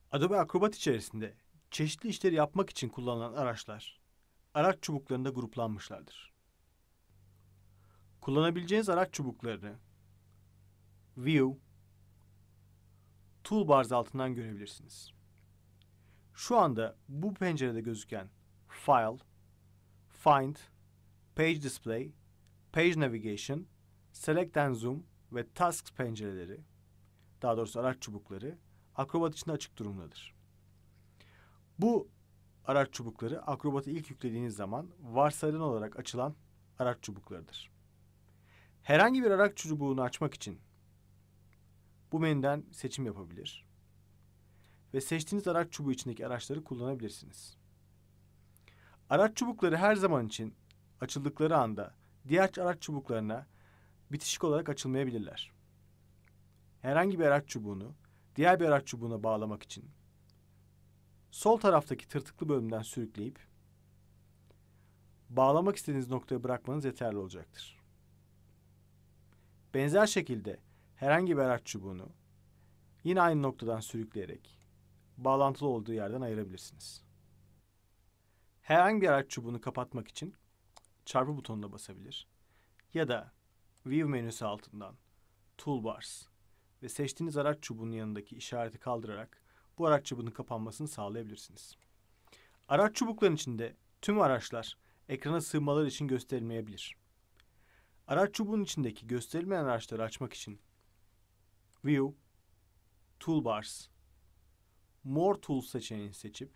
Adobe Acrobat içerisinde çeşitli işleri yapmak için kullanılan araçlar, araç çubuklarında gruplanmışlardır. Kullanabileceğiniz araç çubuklarını View, Toolbars altından görebilirsiniz. Şu anda bu pencerede gözüken File, Find, Page Display, Page Navigation, Select and Zoom ve Tasks pencereleri, daha doğrusu araç çubukları, Acrobat içinde açık durumdadır. Bu araç çubukları Acrobat'ı ilk yüklediğiniz zaman varsayılan olarak açılan araç çubuklarıdır. Herhangi bir araç çubuğunu açmak için bu menüden seçim yapabilir ve seçtiğiniz araç çubuğu içindeki araçları kullanabilirsiniz. Araç çubukları her zaman için açıldıkları anda diğer araç çubuklarına bitişik olarak açılmayabilirler. Herhangi bir araç çubuğunu diğer bir araç çubuğuna bağlamak için sol taraftaki tırtıklı bölümden sürükleyip bağlamak istediğiniz noktaya bırakmanız yeterli olacaktır. Benzer şekilde herhangi bir araç çubuğunu yine aynı noktadan sürükleyerek bağlantılı olduğu yerden ayırabilirsiniz. Herhangi bir araç çubuğunu kapatmak için çarpı butonuna basabilir ya da View menüsü altından Toolbars ve seçtiğiniz araç çubuğunun yanındaki işareti kaldırarak bu araç çubuğunun kapanmasını sağlayabilirsiniz. Araç çubuklarının içinde tüm araçlar ekrana sığmaları için gösterilmeyebilir. Araç çubuğunun içindeki gösterilmeyen araçları açmak için View, Toolbars, More Tools seçeneğini seçip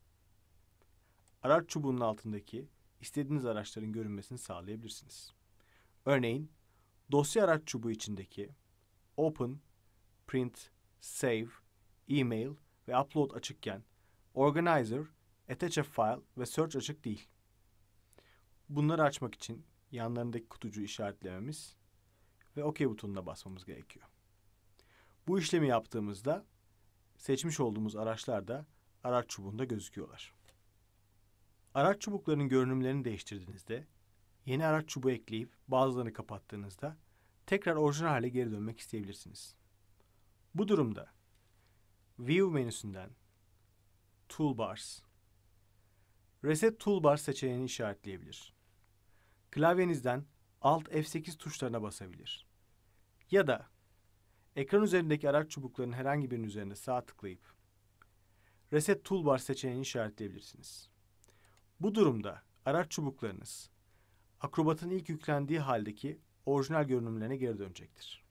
araç çubuğunun altındaki istediğiniz araçların görünmesini sağlayabilirsiniz. Örneğin dosya araç çubuğu içindeki Open, Print, Save, Email ve Upload açıkken Organizer, Attach a File ve Search açık değil. Bunları açmak için yanlarındaki kutucuğu işaretlememiz ve OK butonuna basmamız gerekiyor. Bu işlemi yaptığımızda seçmiş olduğumuz araçlar da araç çubuğunda gözüküyorlar. Araç çubuklarının görünümlerini değiştirdiğinizde, yeni araç çubuğu ekleyip bazılarını kapattığınızda tekrar orijinal hale geri dönmek isteyebilirsiniz. Bu durumda View menüsünden Toolbars, Reset Toolbar seçeneğini işaretleyebilir. Klavyenizden Alt F8 tuşlarına basabilir. Ya da ekran üzerindeki araç çubuklarının herhangi birinin üzerinde sağ tıklayıp Reset Toolbar seçeneğini işaretleyebilirsiniz. Bu durumda araç çubuklarınız Acrobat'ın ilk yüklendiği haldeki orijinal görünümlerine geri dönecektir.